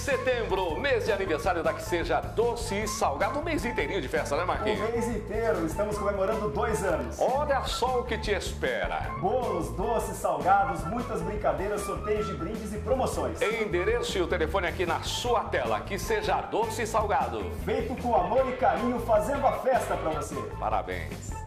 Setembro, mês de aniversário da Que Seja Doce e Salgado, um mês inteirinho de festa, né, Marquinhos? O mês inteiro, estamos comemorando 2 anos. Olha só o que te espera. Bolos, doces, salgados, muitas brincadeiras, sorteios de brindes e promoções. Endereço e o telefone aqui na sua tela, Que Seja Doce e Salgado. Feito com amor e carinho, fazendo a festa pra você. Parabéns.